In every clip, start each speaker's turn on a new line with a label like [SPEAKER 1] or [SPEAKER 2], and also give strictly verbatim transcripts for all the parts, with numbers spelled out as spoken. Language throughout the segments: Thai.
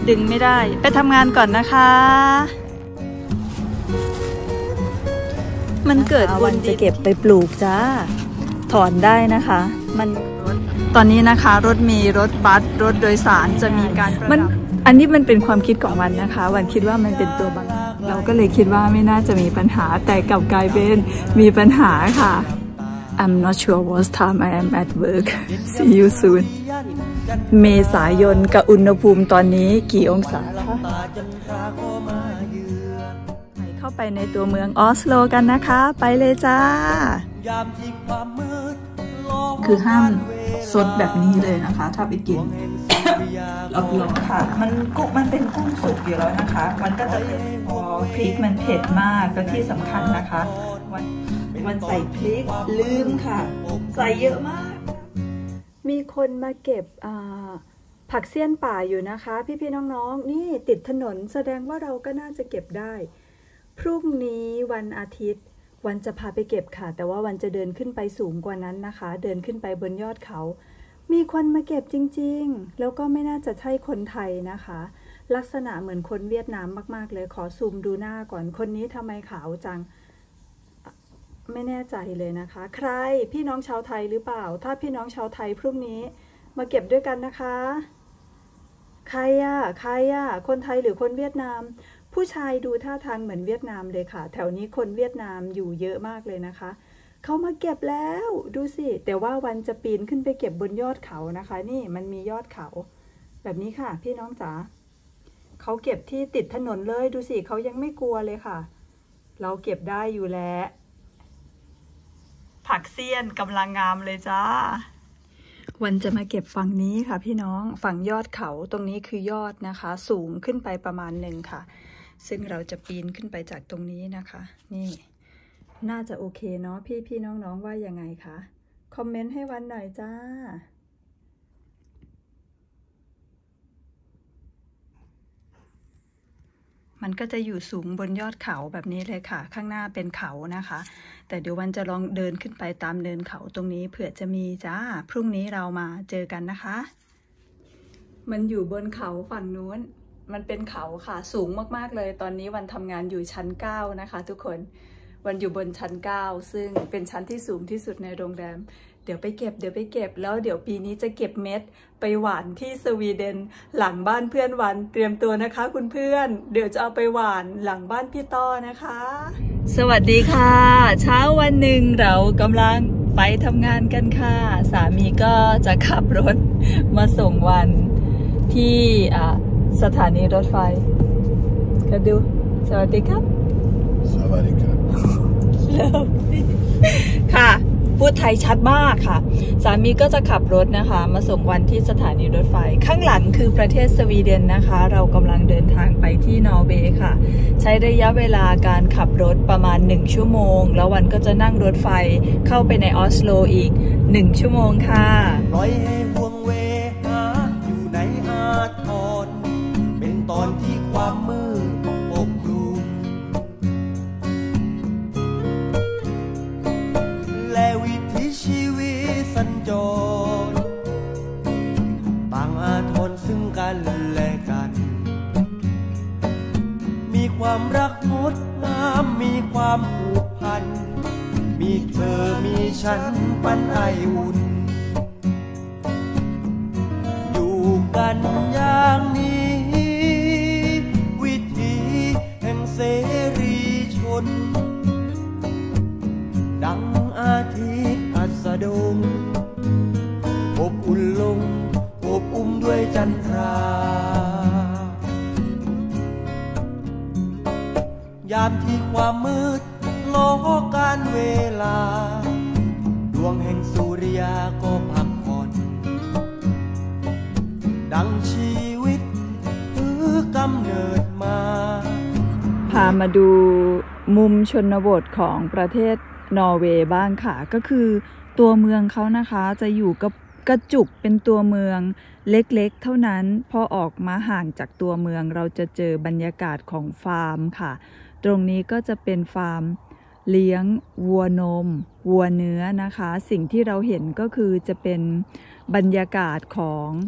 [SPEAKER 1] ดึงไม่ได้ไปทำงานก่อนนะคะมันเกิดวันจะเก็บไปปลูกจ้าถอนได้นะคะมันตอนนี้นะคะรถมีรถบัสรถโดยสารจะมีการมันอันนี้มันเป็นความคิดของวันนะคะวันคิดว่ามันเป็นตัวบังเราก็เลยคิดว่าไม่น่าจะมีปัญหาแต่กลับกลายเป็นมีปัญหาค่ะ I'm not sure what time I am at work see you soon เมษายนกับอุณหภูมิตอนนี้กี่องศาคะเข้าไปในตัวเมืองออสโลกันนะคะไปเลยจ้าคือห้ามสดแบบนี้เลยนะคะถ้าไปกินรับรองค่ะมันกุ้งมันเป็นกุ้งสุกอยู่แล้วนะคะมันก็จะเป็นพอพริกมันเผ็ดมากและที่สำคัญนะคะวันวันใส่พริกลืมค่ะใส่เยอะมากมีคนมาเก็บผักเสี้ยนป่าอยู่นะคะพี่ๆน้องๆนี่ติดถนนแสดงว่าเราก็น่าจะเก็บได้พรุ่งนี้วันอาทิตย์วันจะพาไปเก็บค่ะแต่ว่าวันจะเดินขึ้นไปสูงกว่านั้นนะคะเดินขึ้นไปบนยอดเขามีคนมาเก็บจริงๆแล้วก็ไม่น่าจะใช่คนไทยนะคะลักษณะเหมือนคนเวียดนามมากๆเลยขอซูมดูหน้าก่อนคนนี้ทำไมขาวจังไม่แน่ใจเลยนะคะใครพี่น้องชาวไทยหรือเปล่าถ้าพี่น้องชาวไทยพรุ่งนี้มาเก็บด้วยกันนะคะใครอะใครอะคนไทยหรือคนเวียดนามผู้ชายดูท่าทางเหมือนเวียดนามเลยค่ะแถวนี้คนเวียดนามอยู่เยอะมากเลยนะคะเขามาเก็บแล้วดูสิแต่ว่าวันจะปีนขึ้นไปเก็บบนยอดเขานะคะนี่มันมียอดเขาแบบนี้ค่ะพี่น้องจ๋าเขาเก็บที่ติดถนนเลยดูสิเขายังไม่กลัวเลยค่ะเราเก็บได้อยู่แล้วผักเสี้ยนกำลังงามเลยจ้าวันจะมาเก็บฝั่งนี้ค่ะพี่น้องฝั่งยอดเขาตรงนี้คือยอดนะคะสูงขึ้นไปประมาณหนึ่งค่ะซึ่งเราจะปีนขึ้นไปจากตรงนี้นะคะนี่น่าจะโอเคเนาะพี่พี่น้องๆว่ายังไงคะคอมเมนต์ให้วันหน่อยจ้ามันก็จะอยู่สูงบนยอดเขาแบบนี้เลยค่ะข้างหน้าเป็นเขานะคะแต่เดี๋ยววันจะลองเดินขึ้นไปตามเนินเขาตรงนี้เผื่อจะมีจ้าพรุ่งนี้เรามาเจอกันนะคะมันอยู่บนเขาฝั่งนู้นมันเป็นเขาค่ะสูงมากๆเลยตอนนี้วันทำงานอยู่ชั้นเก้านะคะทุกคนวันอยู่บนชั้นเก้าซึ่งเป็นชั้นที่สูงที่สุดในโรงแรมเดี๋ยวไปเก็บเดี๋ยวไปเก็บแล้วเดี๋ยวปีนี้จะเก็บเม็ดไปหวานที่สวีเดนหลังบ้านเพื่อนวันเตรียมตัวนะคะคุณเพื่อนเดี๋ยวจะเอาไปหวานหลังบ้านพี่ต้อนะคะสวัสดีค่ะเช้าวันหนึ่งเรากำลังไปทำงานกันค่ะสามีก็จะขับรถมาส่งวันที่สถานีรถไฟก็ดูสวัสดีครับ
[SPEAKER 2] สวัสดีครับ
[SPEAKER 1] เริ่มค่ะพูดไทยชัดมากค่ะสามีก็จะขับรถนะคะมาส่งวันที่สถานีรถไฟข้างหลังคือประเทศสวีเดนนะคะเรากำลังเดินทางไปที่นอร์เวย์ค่ะใช้ระยะเวลาการขับรถประมาณหนึ่งชั่วโมงแล้ววันก็จะนั่งรถไฟเข้าไปในออสโลอีกหนึ่งชั่วโมงค่ะ
[SPEAKER 3] ปล่อยให้ห่วงเวหาอยู่ในอาทรเป็นตอนที่ความมืดปกคลุมและวิถีชีวิตสัญจรต่างอาทรซึ่งกันและกันมีความรักงดงามมีความผูกพันมีเธอมีฉันปันไออุ่นอยู่กันอย่างนี้วิถีแห่งเสรีชนดังอาทิตย์อัสดงอบอุ่นลงอบอุ้มด้วยจันทรายามที่ความมืดล้อการเวลาดวงแห่งสุริยาก็พักผ่อนดังชีวิตคือกำเนิดมา
[SPEAKER 1] พามาดูมุมชนบทของประเทศนอร์เวย์บ้างค่ะก็คือตัวเมืองเขานะคะจะอยู่กับกระจุกเป็นตัวเมืองเล็กๆเท่านั้นพอออกมาห่างจากตัวเมืองเราจะเจอบรรยากาศของฟาร์มค่ะตรงนี้ก็จะเป็นฟาร์มเลี้ยงวัวนมวัวเนื้อนะคะสิ่งที่เราเห็นก็คือจะเป็นบรรยากาศของ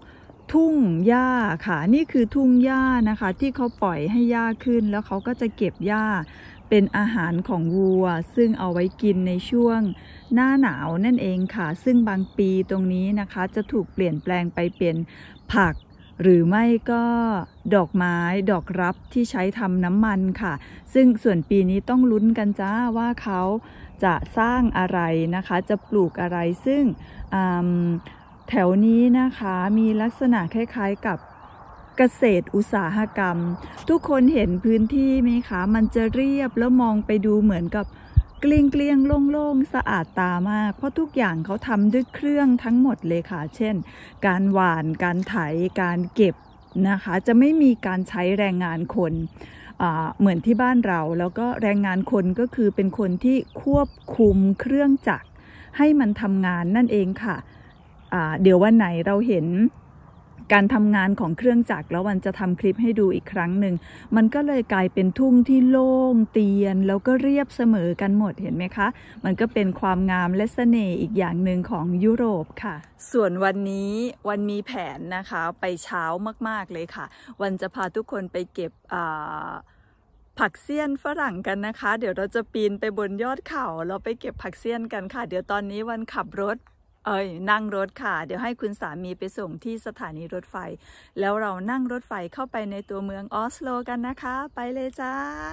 [SPEAKER 1] ทุ่งหญ้าค่ะนี่คือทุ่งหญ้านะคะที่เขาปล่อยให้หญ้าขึ้นแล้วเขาก็จะเก็บหญ้าเป็นอาหารของวัวซึ่งเอาไว้กินในช่วงหน้าหนาวนั่นเองค่ะซึ่งบางปีตรงนี้นะคะจะถูกเปลี่ยนแปลงไปเป็นผักหรือไม่ก็ดอกไม้ดอกรับที่ใช้ทำน้ำมันค่ะซึ่งส่วนปีนี้ต้องลุ้นกันจ้าว่าเขาจะสร้างอะไรนะคะจะปลูกอะไรซึ่งแถวนี้นะคะมีลักษณะคล้ายๆกับเกษตรอุตสาหกรรมทุกคนเห็นพื้นที่ไหมคะมันจะเรียบแล้วมองไปดูเหมือนกับเกลี้ยงเกลี้ยงโล่งๆสะอาดตามากเพราะทุกอย่างเขาทำด้วยเครื่องทั้งหมดเลยค่ะเช่นการหว่านการไถการเก็บนะคะจะไม่มีการใช้แรงงานคนเหมือนที่บ้านเราแล้วก็แรงงานคนก็คือเป็นคนที่ควบคุมเครื่องจักรให้มันทำงานนั่นเองค่ะเดี๋ยววันไหนเราเห็นการทำงานของเครื่องจักรแล้ววันจะทำคลิปให้ดูอีกครั้งหนึ่งมันก็เลยกลายเป็นทุ่งที่โล่งเตียนแล้วก็เรียบเสมอกันหมดเห็นไหมคะมันก็เป็นความงามและเสน่ห์อีกอย่างหนึ่งของยุโรปค่ะส่วนวันนี้วันมีแผนนะคะไปเช้ามากๆเลยค่ะวันจะพาทุกคนไปเก็บผักเสี้ยนฝรั่งกันนะคะเดี๋ยวเราจะปีนไปบนยอดเขาเราไปเก็บผักเสี้ยนกันค่ะเดี๋ยวตอนนี้วันขับรถเอ้ยนั่งรถค่ะเดี๋ยวให้คุณสามีไปส่งที่สถานีรถไฟแล้วเรานั่งรถไฟเข้าไปในตัวเมืองออสโลกันนะคะไปเลยจ้า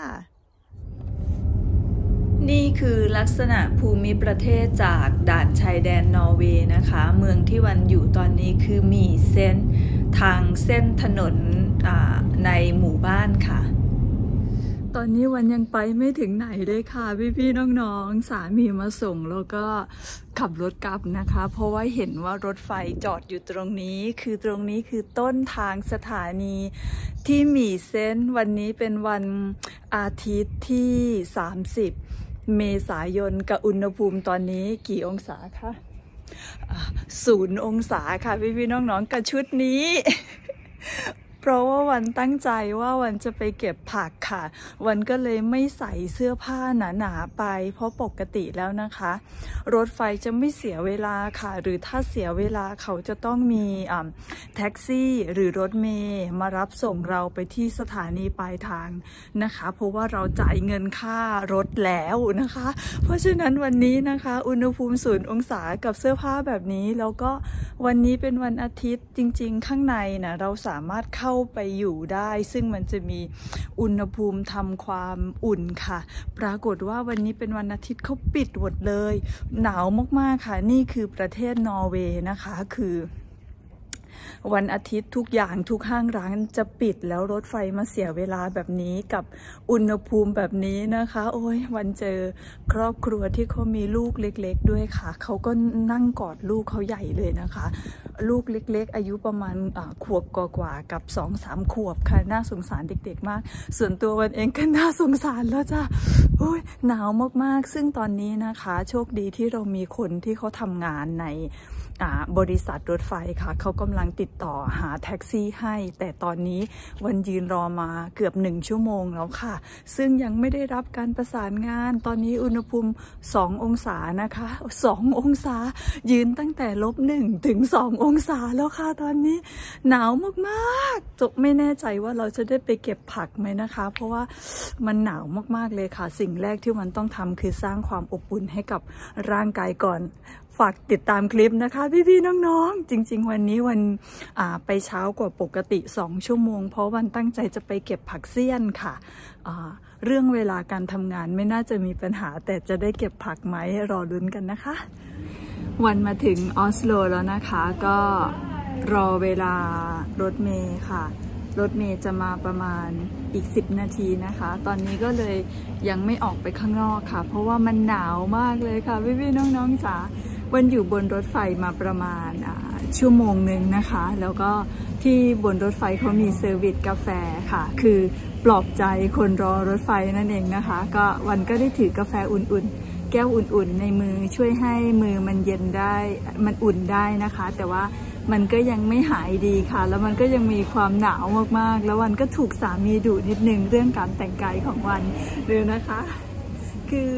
[SPEAKER 1] นี่คือลักษณะภูมิประเทศจากด่านชายแดนนอร์เวย์นะคะเมืองที่วันอยู่ตอนนี้คือมีเส้นทางเส้นถนนในหมู่บ้านค่ะตอนนี้วันยังไปไม่ถึงไหนเลยค่ะพี่ๆน้องๆสามีมาส่งแล้วก็ขับรถกลับนะคะเพราะว่าเห็นว่ารถไฟจอดอยู่ตรงนี้คือตรงนี้คือต้นทางสถานีที่มีเส้นวันนี้เป็นวันอาทิตย์ที่สามสิบเมษายนกับอุณหภูมิตอนนี้กี่องศาคะศูนย์องศาค่ะพี่ๆน้องๆกับชุดนี้ เพราะว่าวันตั้งใจว่าวันจะไปเก็บผักค่ะวันก็เลยไม่ใส่เสื้อผ้าหนาๆไปเพราะปกติแล้วนะคะรถไฟจะไม่เสียเวลาค่ะหรือถ้าเสียเวลาเขาจะต้องมีแท็กซี่หรือรถเมล์มารับส่งเราไปที่สถานีปลายทางนะคะเพราะว่าเราจ่ายเงินค่ารถแล้วนะคะเพราะฉะนั้นวันนี้นะคะอุณหภูมิศูนย์องศากับเสื้อผ้าแบบนี้แล้วก็วันนี้เป็นวันอาทิตย์จริงๆข้างในนะเราสามารถเข้าไปอยู่ได้ซึ่งมันจะมีอุณหภูมิทำความอุ่นค่ะปรากฏว่าวันนี้เป็นวันอาทิตย์เขาปิดหมดเลยหนาวมากๆค่ะนี่คือประเทศนอร์เวย์นะคะคือวันอาทิตย์ทุกอย่างทุกห้างร้านจะปิดแล้วรถไฟมาเสียเวลาแบบนี้กับอุณหภูมิแบบนี้นะคะโอ้ยวันเจอครอบครัวที่เขามีลูกเล็กๆด้วยค่ะเขาก็นั่งกอดลูกเขาใหญ่เลยนะคะลูกเล็กๆอายุประมาณขวบกว่าๆกับสองสามขวบค่ะน่าสงสารเด็กๆมากส่วนตัววันเองก็น่าสงสารแล้วจ้ะโอ้ยหนาวมากๆซึ่งตอนนี้นะคะโชคดีที่เรามีคนที่เขาทำงานในบริษัทรถไฟค่ะเขากำลังติดต่อหาแท็กซี่ให้แต่ตอนนี้วันยืนรอมาเกือบหนึ่งชั่วโมงแล้วค่ะซึ่งยังไม่ได้รับการประสานงานตอนนี้อุณหภูมิสององศานะคะสององศายืนตั้งแต่ลบหนึ่งถึงสององศาแล้วค่ะตอนนี้หนาวมากๆจบไม่แน่ใจว่าเราจะได้ไปเก็บผักไหมนะคะเพราะว่ามันหนาวมากๆเลยค่ะสิ่งแรกที่มันต้องทำคือสร้างความอบอุ่นให้กับร่างกายก่อนฝากติดตามคลิปนะคะพี่ๆน้องๆจริงๆวันนี้วันไปเช้ากว่าปกติสองชั่วโมงเพราะวันตั้งใจจะไปเก็บผักเสี้ยนค่ะเรื่องเวลาการทำงานไม่น่าจะมีปัญหาแต่จะได้เก็บผักไหมรอลุ้นกันนะคะวันมาถึงออสโลแล้วนะคะก็รอเวลารถเมล์ค่ะรถเมล์จะมาประมาณอีกสิบนาทีนะคะตอนนี้ก็เลยยังไม่ออกไปข้างนอกค่ะเพราะว่ามันหนาวมากเลยค่ะพี่ๆน้องๆจ๋าวันอยู่บนรถไฟมาประมาณชั่วโมงหนึ่งนะคะแล้วก็ที่บนรถไฟเขามีเซอร์วิสกาแฟค่ะคือปลอบใจคนรอรถไฟนั่นเองนะคะก็วันก็ได้ถือกาแฟอุ่นๆแก้วอุ่นๆในมือช่วยให้มือมันเย็นได้มันอุ่นได้นะคะแต่ว่ามันก็ยังไม่หายดีค่ะแล้วมันก็ยังมีความหนาวมากๆแล้ววันก็ถูกสามีดุนิดนึงเรื่องการแต่งกายของวันเลยนะคะคือ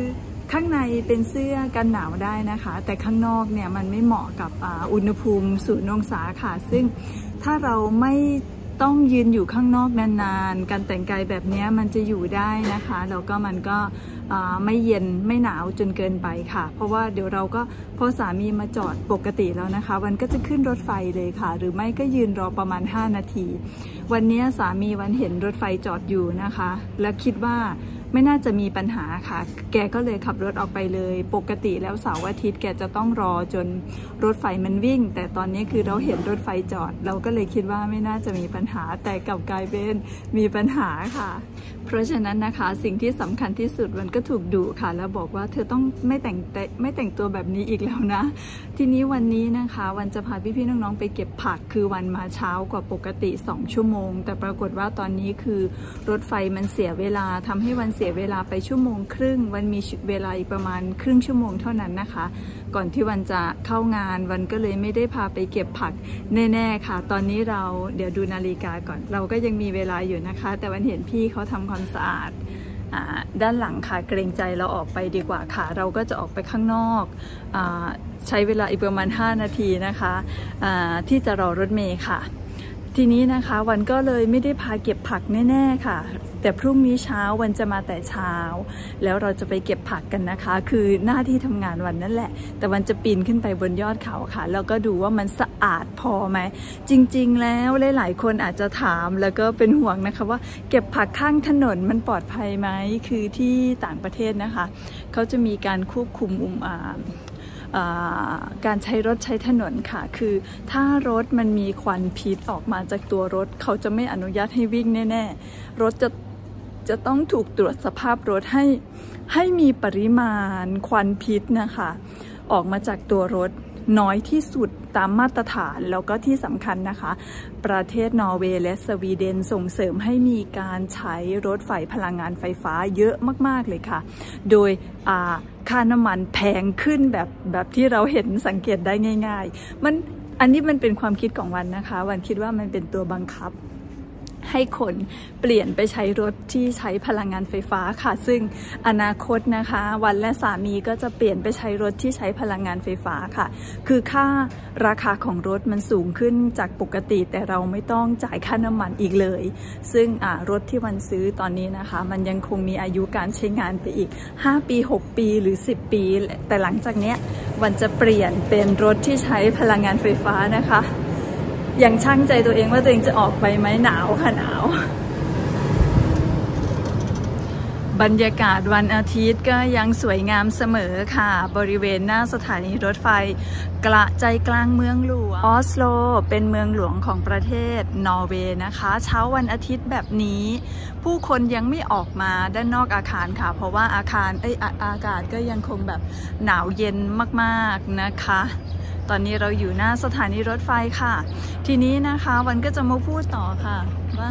[SPEAKER 1] ข้างในเป็นเสื้อกันหนาวได้นะคะแต่ข้างนอกเนี่ยมันไม่เหมาะกับอุณหภูมิศูนย์องศาค่ะซึ่งถ้าเราไม่ต้องยืนอยู่ข้างนอกนานๆการแต่งกายแบบนี้มันจะอยู่ได้นะคะแล้วก็มันก็ไม่เย็นไม่หนาวจนเกินไปค่ะเพราะว่าเดี๋ยวเราก็พอสามีมาจอดปกติแล้วนะคะวันก็จะขึ้นรถไฟเลยค่ะหรือไม่ก็ยืนรอประมาณห้านาทีวันนี้สามีวันเห็นรถไฟจอดอยู่นะคะและคิดว่าไม่น่าจะมีปัญหาค่ะแกก็เลยขับรถออกไปเลยปกติแล้วเสาร์อาทิตย์แกจะต้องรอจนรถไฟมันวิ่งแต่ตอนนี้คือเราเห็นรถไฟจอดเราก็เลยคิดว่าไม่น่าจะมีปัญหาแต่กลับกลายเป็นมีปัญหาค่ะเพราะฉะนั้นนะคะสิ่งที่สำคัญที่สุดมันก็ถูกดุค่ะแล้วบอกว่าเธอต้องไม่แต่งไม่แต่งตัวแบบนี้อีกแล้วนะทีนี้วันนี้นะคะวันจะพาพี่ๆน้องๆไปเก็บผักคือวันมาเช้ากว่าปกติสองชั่วโมงแต่ปรากฏว่าตอนนี้คือรถไฟมันเสียเวลาทำให้วันเสียเวลาไปชั่วโมงครึ่งวันมีเวลาอีกประมาณครึ่งชั่วโมงเท่านั้นนะคะก่อนที่วันจะเข้างานวันก็เลยไม่ได้พาไปเก็บผักแน่ๆค่ะตอนนี้เราเดี๋ยวดูนาฬิกาก่อนเราก็ยังมีเวลาอยู่นะคะแต่วันเห็นพี่เขาทำความสะอาดด้านหลังค่ะเกรงใจเราออกไปดีกว่าค่ะเราก็จะออกไปข้างนอกใช้เวลาอีกประมาณห้านาทีนะคะที่จะรอรถเมล์ค่ะทีนี้นะคะวันก็เลยไม่ได้พาเก็บผักแน่ๆค่ะแต่พรุ่งนี้เช้าวันจะมาแต่เช้าแล้วเราจะไปเก็บผักกันนะคะคือหน้าที่ทำงานวันนั่นแหละแต่วันจะปีนขึ้นไปบนยอดเขาค่ะแล้วก็ดูว่ามันสะอาดพอไหมจริงๆแล้วหลายๆคนอาจจะถามแล้วก็เป็นห่วงนะคะว่าเก็บผักข้างถนนมันปลอดภัยไหมคือที่ต่างประเทศนะคะเขาจะมีการควบคุมอุมอ่าการใช้รถใช้ถนนค่ะคือถ้ารถมันมีควันพิษออกมาจากตัวรถเขาจะไม่อนุญาตให้วิ่งแน่ๆรถจะจะต้องถูกตรวจสภาพรถให้ให้มีปริมาณควันพิษนะคะออกมาจากตัวรถน้อยที่สุดตามมาตรฐานแล้วก็ที่สำคัญนะคะประเทศนอร์เวย์และสวีเดนส่งเสริมให้มีการใช้รถไฟพลังงานไฟฟ้าเยอะมากๆเลยค่ะโดยค่าน้ำมันแพงขึ้นแบบแบบที่เราเห็นสังเกตได้ง่ายๆมันอันนี้มันเป็นความคิดของวันนะคะวันคิดว่ามันเป็นตัวบังคับให้คนเปลี่ยนไปใช้รถที่ใช้พลังงานไฟฟ้าค่ะซึ่งอนาคตนะคะวันและสามีก็จะเปลี่ยนไปใช้รถที่ใช้พลังงานไฟฟ้าค่ะคือค่าราคาของรถมันสูงขึ้นจากปกติแต่เราไม่ต้องจ่ายค่าน้ำมันอีกเลยซึ่งรถที่วันซื้อตอนนี้นะคะมันยังคงมีอายุการใช้งานไปอีกห้าปีหกปีหรือสิบปีแต่หลังจากนี้วันจะเปลี่ยนเป็นรถที่ใช้พลังงานไฟฟ้านะคะยังชั่งใจตัวเองว่าตัวเองจะออกไปไหมหนาวค่ะหนาวบรรยากาศวันอาทิตย์ก็ยังสวยงามเสมอค่ะบริเวณหน้าสถานีรถไฟกระใจกลางเมืองหลวงออสโลเป็นเมืองหลวงของประเทศนอร์เวย์นะคะเช้าวันอาทิตย์แบบนี้ผู้คนยังไม่ออกมาด้านนอกอาคารค่ะเพราะว่าอาคารเอ้ยอากาศก็ยังคงแบบหนาวเย็นมากๆนะคะตอนนี้เราอยู่หน้าสถานีรถไฟค่ะทีนี้นะคะวันก็จะมาพูดต่อค่ะว่า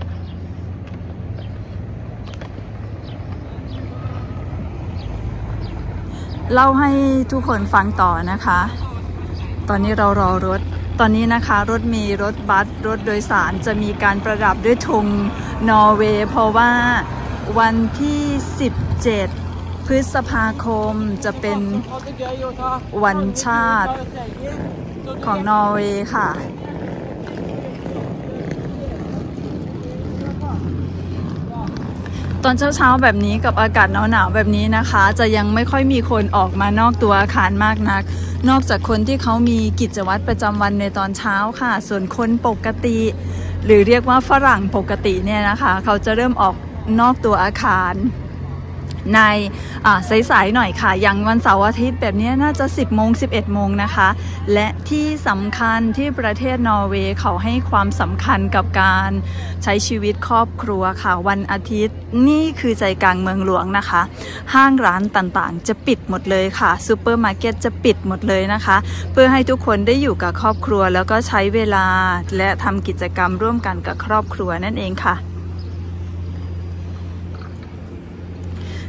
[SPEAKER 1] เล่าให้ทุกคนฟังต่อนะคะตอนนี้เรารอรถตอนนี้นะคะรถมีรถบัสรถโดยสารจะมีการประดับด้วยธงนอร์เวย์เพราะว่าวันที่สิบเจ็ดพฤษภาคมจะเป็นวันชาติของนอร์เวย์ค่ะตอนเช้าๆแบบนี้กับอากาศหนาวๆแบบนี้นะคะจะยังไม่ค่อยมีคนออกมานอกตัวอาคารมากนักนอกจากคนที่เขามีกิจวัตรประจำวันในตอนเช้าค่ะส่วนคนปกติหรือเรียกว่าฝรั่งปกติเนี่ยนะคะเขาจะเริ่มออกนอกตัวอาคารในสายๆหน่อยค่ะอย่างวันเสาร์อาทิตย์แบบนี้น่าจะสิบโมงสิบเอ็ดโมงนะคะและที่สำคัญที่ประเทศนอร์เวย์เขาให้ความสำคัญกับการใช้ชีวิตครอบครัวค่ะวันอาทิตย์นี่คือใจกลางเมืองหลวงนะคะห้างร้านต่างๆจะปิดหมดเลยค่ะซูเปอร์มาร์เก็ตจะปิดหมดเลยนะคะเพื่อให้ทุกคนได้อยู่กับครอบครัวแล้วก็ใช้เวลาและทำกิจกรรมร่วมกันกับครอบครัวนั่นเองค่ะ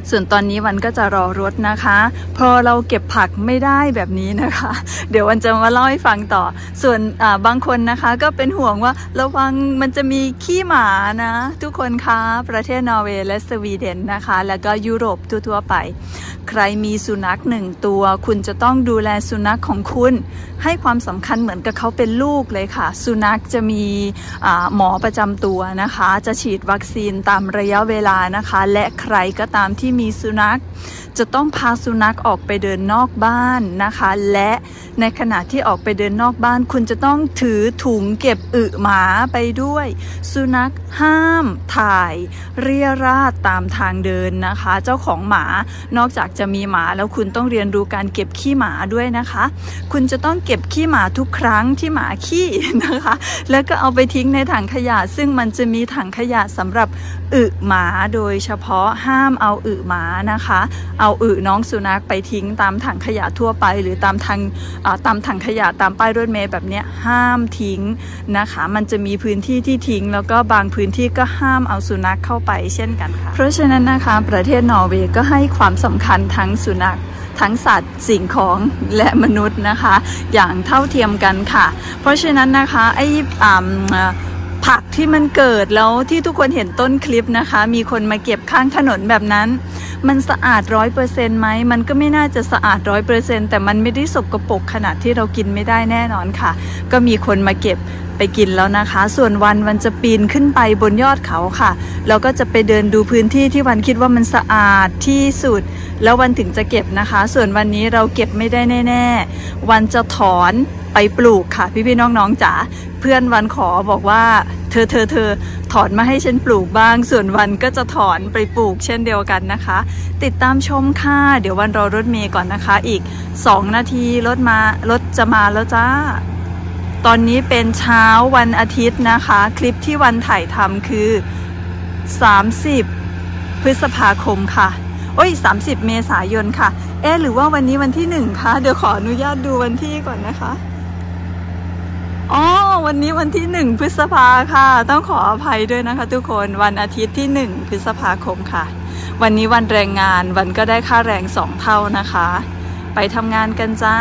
[SPEAKER 1] ส่วนตอนนี้วันก็จะรอรถนะคะพอเราเก็บผักไม่ได้แบบนี้นะคะเดี๋ยววันจะมาเล่าให้ฟังต่อส่วนบางคนนะคะก็เป็นห่วงว่าระวังมันจะมีขี้หมานะทุกคนคะประเทศนอร์เวย์และสวีเดนนะคะแล้วก็ยุโรปทั่วๆไปใครมีสุนัขหนึ่งตัวคุณจะต้องดูแลสุนัขของคุณให้ความสำคัญเหมือนกับเขาเป็นลูกเลยค่ะสุนัขจะมีหมอประจำตัวนะคะจะฉีดวัคซีนตามระยะเวลานะคะและใครก็ตามที่มีสุนัขจะต้องพาสุนัขออกไปเดินนอกบ้านนะคะและในขณะที่ออกไปเดินนอกบ้านคุณจะต้องถือถุงเก็บอึหมาไปด้วยสุนัขห้ามถ่ายเรี่ยราดตามทางเดินนะคะเจ้าของหมานอกจากจะมีหมาแล้วคุณต้องเรียนรู้การเก็บขี้หมาด้วยนะคะคุณจะต้องเก็บขี้หมาทุกครั้งที่หมาขี้นะคะแล้วก็เอาไปทิ้งในถังขยะซึ่งมันจะมีถังขยะสำหรับอึหมาโดยเฉพาะห้ามเอาอึหมานะคะเอาอึน้องสุนัขไปทิ้งตามถังขยะทั่วไปหรือตามทางตามถังขยะตามป้ายรถเมล์แบบนี้ห้ามทิ้งนะคะมันจะมีพื้นที่ที่ทิ้งแล้วก็บางพื้นที่ก็ห้ามเอาสุนัขเข้าไปเช่นกันค่ะเพราะฉะนั้นนะคะประเทศนอร์เวย์ก็ให้ความสำคัญทั้งสุนัขทั้งสัตว์สิ่งของและมนุษย์นะคะอย่างเท่าเทียมกันค่ะเพราะฉะนั้นนะคะไอ้ผักที่มันเกิดแล้วที่ทุกคนเห็นต้นคลิปนะคะมีคนมาเก็บข้างถนนแบบนั้นมันสะอาดร้อยเปอร์เซ็นต์ไหมมันก็ไม่น่าจะสะอาดร้อยเปอร์เซ็นต์แต่มันไม่ได้สกปรกขนาดที่เรากินไม่ได้แน่นอนค่ะก็มีคนมาเก็บไปกินแล้วนะคะส่วนวันวันจะปีนขึ้นไปบนยอดเขาค่ะแล้วก็จะไปเดินดูพื้นที่ที่วันคิดว่ามันสะอาดที่สุดแล้ววันถึงจะเก็บนะคะส่วนวันนี้เราเก็บไม่ได้แน่ๆวันจะถอนไปปลูกค่ะพี่ๆน้องๆจ๋าเพื่อนวันขอบอกว่าเธอเธอเธอถอนมาให้ฉันปลูกบ้างส่วนวันก็จะถอนไปปลูกเช่นเดียวกันนะคะติดตามชมค่ะเดี๋ยววันรอรถเมล์ก่อนนะคะอีกสองนาทีรถมารถจะมาแล้วจ้าตอนนี้เป็นเช้าวันอาทิตย์นะคะคลิปที่วันถ่ายทำคือสามสิบพฤษภาคมค่ะโอ้ยสามสิบเมษายนค่ะเอ๊ะหรือว่าวันนี้วันที่หนึ่งคะเดี๋ยวขออนุญาตดูวันที่ก่อนนะคะอ๋อวันนี้วันที่หนึ่งพฤษภาค่ะต้องขออภัยด้วยนะคะทุกคนวันอาทิตย์ที่หนึ่งพฤษภาคมค่ะวันนี้วันแรงงานวันก็ได้ค่าแรงสองเท่านะคะไปทำงานกันจ้า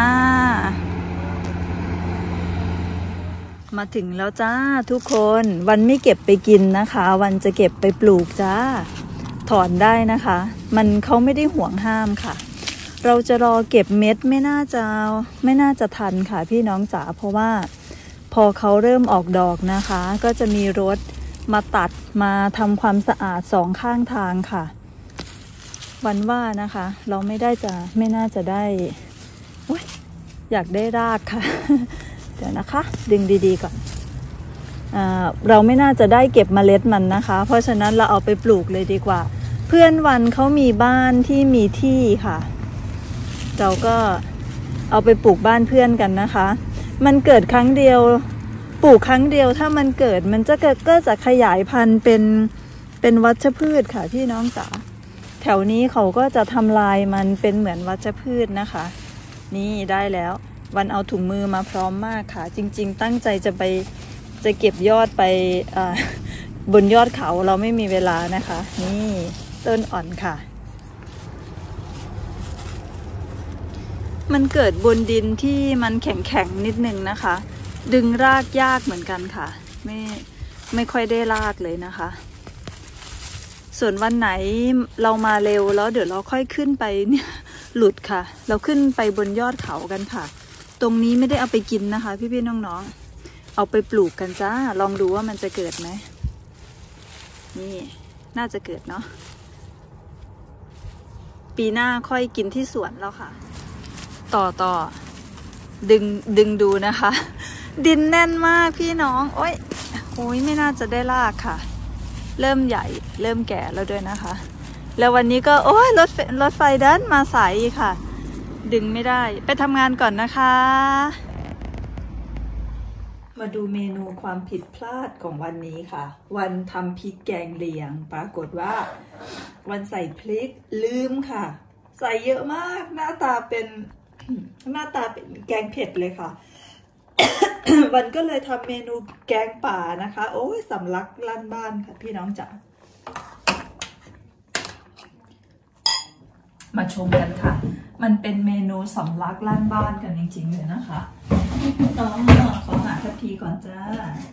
[SPEAKER 1] มาถึงแล้วจ้าทุกคนวันไม่เก็บไปกินนะคะวันจะเก็บไปปลูกจ้าถอนได้นะคะมันเขาไม่ได้ห่วงห้ามค่ะเราจะรอเก็บเม็ดไม่น่าจะไม่น่าจะทันค่ะพี่น้องจ๋าเพราะว่าพอเขาเริ่มออกดอกนะคะก็จะมีรถมาตัดมาทำความสะอาดสองข้างทางค่ะวันว่านะคะเราไม่ได้จะไม่น่าจะได้อยากได้รากค่ะเดี๋ยวนะคะดึงดีๆก่อนอ่าเราไม่น่าจะได้เก็บเมล็ดมันนะคะเพราะฉะนั้นเราเอาไปปลูกเลยดีกว่าเพื่อนวันเขามีบ้านที่มีที่ค่ะเราก็เอาไปปลูกบ้านเพื่อนกันนะคะมันเกิดครั้งเดียวปลูกครั้งเดียวถ้ามันเกิดมันจะก็จะขยายพันธุ์เป็นเป็นวัชพืชค่ะพี่น้องจ๋าแถวนี้เขาก็จะทำลายมันเป็นเหมือนวัชพืชนะคะนี่ได้แล้ววันเอาถุงมือมาพร้อมมากค่ะจริงๆตั้งใจจะไปจะเก็บยอดไปบนยอดเขาเราไม่มีเวลานะคะนี่ต้นอ่อนค่ะมันเกิดบนดินที่มันแข็งๆนิดนึงนะคะดึงรากยากเหมือนกันค่ะไม่ไม่ค่อยได้รากเลยนะคะส่วนวันไหนเรามาเร็วแล้วเดี๋ยวเราค่อยขึ้นไปเนี่ยหลุดค่ะเราขึ้นไปบนยอดเขากันค่ะตรงนี้ไม่ได้เอาไปกินนะคะพี่ๆน้องๆเอาไปปลูกกันจ้าลองดูว่ามันจะเกิดไหมนี่น่าจะเกิดเนาะปีหน้าค่อยกินที่สวนแล้วค่ะต่อต่อดึงดึงดูนะคะดินแน่นมากพี่น้องโอ้ยโอ้ยไม่น่าจะได้รากค่ะเริ่มใหญ่เริ่มแก่แล้วด้วยนะคะแล้ววันนี้ก็โอ้ยรถรถไฟดันมาสายค่ะดึงไม่ได้ไปทำงานก่อนนะคะมาดูเมนูความผิดพลาดของวันนี้ค่ะวันทำพริกแกงเลียงปรากฏว่าวันใส่พริกลืมค่ะใส่เยอะมากหน้าตาเป็นหน้าตาเป็นแกงเผ็ดเลยค่ะ วันก็เลยทำเมนูแกงป่านะคะโอ้ยสำลักลั่นบ้านค่ะพี่น้องจ๋ามาชมกันค่ะมันเป็นเมนูสำลักล้านบ้านกันจริงๆเลยนะคะน้องขอหาทัพพีก่อนจ้า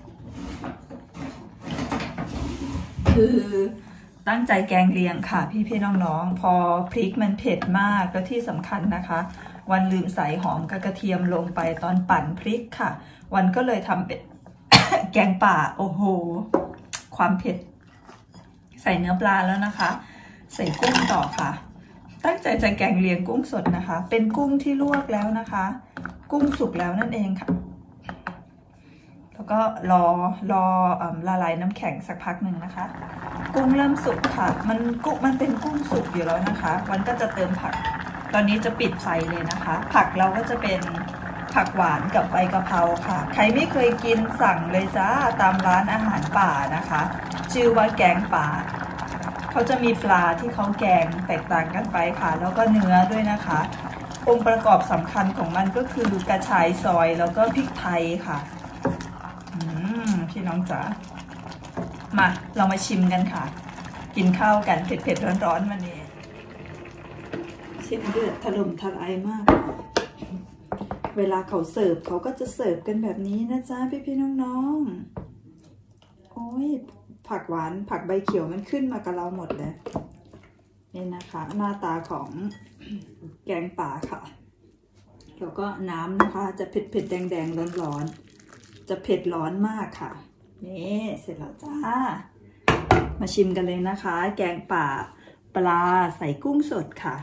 [SPEAKER 1] คือตั้งใจแกงเลียงค่ะพี่พี่น้องๆพอพริกมันเผ็ดมากแล้วที่สำคัญนะคะวันลืมใส่หอมกับกระเทียมลงไปตอนปั่นพริกค่ะวันก็เลยทำเป็น แกงป่าโอ้โหความเผ็ดใส่เนื้อปลาแล้วนะคะใส่กุ้งต่อค่ะตั้งใจจะแกงเลียงกุ้งสดนะคะเป็นกุ้งที่ลวกแล้วนะคะกุ้งสุกแล้วนั่นเองค่ะแล้วก็รอรอละลายน้ำแข็งสักพักหนึ่งนะคะกุ้งเริ่มสุกค่ะมันกุ้งมันเป็นกุ้งสุกอยู่แล้วนะคะวันก็จะเติมผักตอนนี้จะปิดไฟเลยนะคะผักเราก็จะเป็นผักหวานกับใบกะเพราค่ะใครไม่เคยกินสั่งเลยจ้าตามร้านอาหารป่านะคะชื่อว่าแกงป่าเขาจะมีปลาที่เขาแกงแตกต่างกันไปค่ะแล้วก็เนื้อด้วยนะคะองค์ประกอบสำคัญของมันก็คือกระชายซอยแล้วก็พริกไทยค่ะอืมพี่น้องจ๋ามาเรามาชิมกันค่ะกินข้าวกันเผ็ดๆร้อนๆวันนี้เส้นเลือดถล่มทลายมากเวลาเขาเสิร์ฟเขาก็จะเสิร์ฟกันแบบนี้นะจ๊ะพี่ๆน้องๆโอ้ยผักหวานผักใบเขียวมันขึ้นมากับเราหมดเลยนี่นะคะหน้าตาของแกงป่าค่ะแล้วก็น้ำนะคะจะเผ็ดเผ็ดแดงแดงร้อนร้อนจะเผ็ดร้อนมากค่ะนี่เสร็จแล้วจ้ามาชิมกันเลยนะคะแกงป่าปลาใส่กุ้งสดค่ะ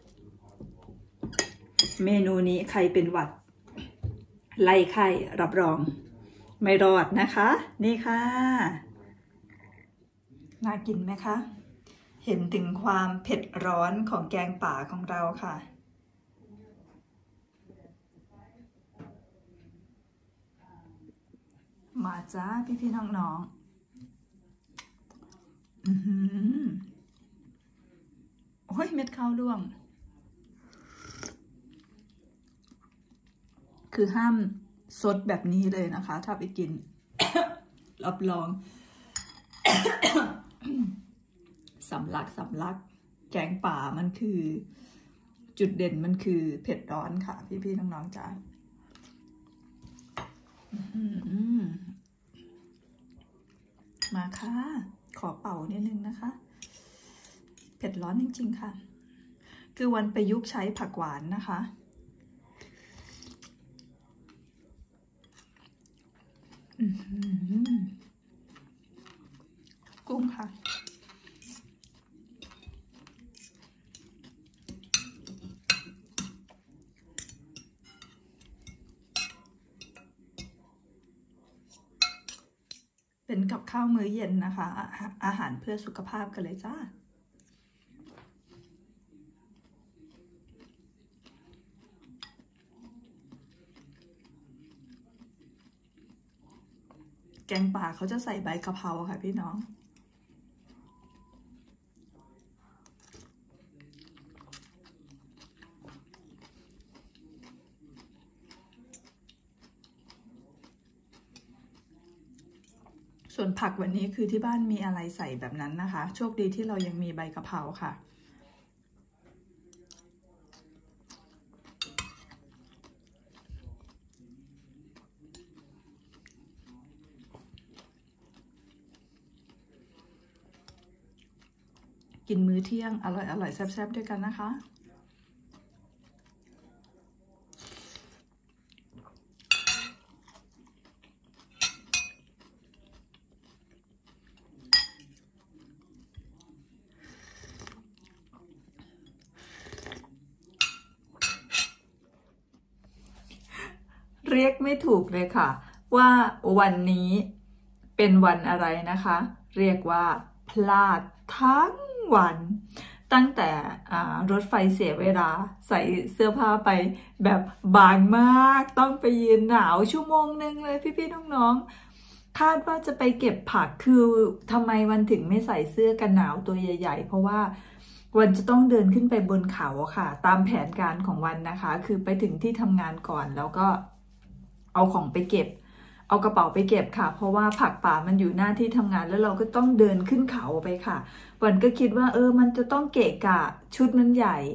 [SPEAKER 1] เมนูนี้ใครเป็นหวัดไล่ไข้รับรองไม่รอดนะคะนี่ค่ะน่ากินไหมคะเห็นถึงความเผ็ดร้อนของแกงป่าของเราค่ะมาจ้าพี่พี่น้องๆอือหือโอ้ยเม็ดข้าวร่วงคือห้ามซดแบบนี้เลยนะคะถ้าไปกิน รับรองสำลักสำลักแกงป่ามันคือจุดเด่นมันคือเผ็ดร้อนค่ะพี่ๆน้องๆจ๋ามาค่ะขอเป่านิดนึงนะคะเผ็ดร้อนจริงๆค่ะคือวันประยุกต์ใช้ผักหวานนะคะกุ้งค่ะเป็นกับข้าวมื้อเย็นนะคะอาหารเพื่อสุขภาพกันเลยจ้าแกงป่าเขาจะใส่ใบกะเพราค่ะพี่น้องส่วนผักวันนี้คือที่บ้านมีอะไรใส่แบบนั้นนะคะโชคดีที่เรายังมีใบกะเพราค่ะกินมื้อเที่ยงอร่อยอร่อยแซ่บๆด้วยกันนะคะเรียกไม่ถูกเลยค่ะว่าวันนี้เป็นวันอะไรนะคะเรียกว่าพลาดทั้งวันตั้งแต่รถไฟเสียเวลาใส่เสื้อผ้าไปแบบบางมากต้องไปยืนหนาวชั่วโมงนึงเลยพี่ๆน้องๆคาดว่าจะไปเก็บผักคือทำไมวันถึงไม่ใส่เสื้อกันหนาวตัวใหญ่ๆเพราะว่าวันจะต้องเดินขึ้นไปบนเขาค่ะตามแผนการของวันนะคะคือไปถึงที่ทำงานก่อนแล้วก็เอาของไปเก็บเอากระเป๋าไปเก็บค่ะเพราะว่าผักป่ามันอยู่หน้าที่ทำงานแล้วเราก็ต้องเดินขึ้นเขาไปค่ะวันก็คิดว่าเออมันจะต้องเกะกะชุดมันใหญ่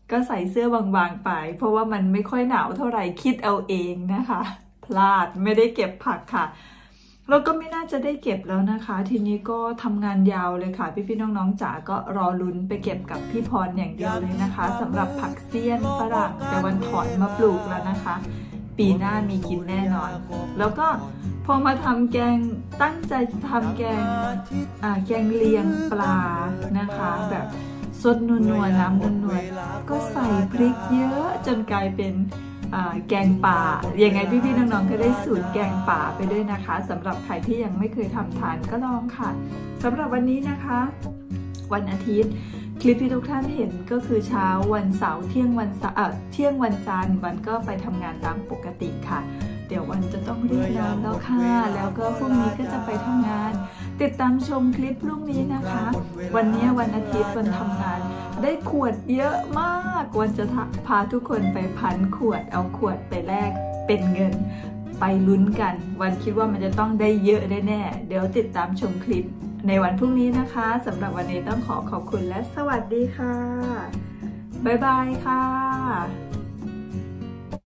[SPEAKER 1] ก็ใส่เสื้อบางๆไปเพราะว่ามันไม่ค่อยหนาวเท่าไหร่คิดเอาเองนะคะพลาดไม่ได้เก็บผักค่ะแล้วก็ไม่น่าจะได้เก็บแล้วนะคะทีนี้ก็ทำงานยาวเลยค่ะพี่ๆน้องๆจ๋าก็รอลุ้นไปเก็บกับพี่พรอย่างเดียวเลยนะคะสำหรับผักเสี้ยนฝรั่งแต่วันถอนมาปลูกแล้วนะคะปีหน้ามีกินแน่นอนแล้วก็พอมาทำแกงตั้งใจจะทำแกงอ่าแกงเลียงปลานะคะแบบซดนัวๆน้ำนัวๆก็ใส่พริกเยอะจนกลายเป็นแกงป่ายังไงพี่ๆน้องๆก็ได้สูตรแกงป่าไปด้วยนะคะสำหรับใครที่ยังไม่เคยทำทานก็ลองค่ะสำหรับวันนี้นะคะวันอาทิตย์คลิปที่ทุกท่านเห็นก็คือเช้าวันเสาร์เที่ยงวันเสาร์เที่ยงวันจันทร์วันก็ไปทำงานตามปกติค่ะเดี๋ยววันจะต้องรีบนอนแล้วค่ะแล้วก็พรุ่งนี้ก็จะไปทำงานติดตามชมคลิปพรุ่งนี้นะคะวันนี้วันอาทิตย์วันทำงานได้ขวดเยอะมากวันจะพาทุกคนไปพันขวดเอาขวดไปแลกเป็นเงินไปลุ้นกันวันคิดว่ามันจะต้องได้เยอะแน่ๆเดี๋ยวติดตามชมคลิปในวันพรุ่งนี้นะคะสำหรับวันนี้ต้องขอขอบคุณและสวัสดีค่ะบ๊ายบายค่ะ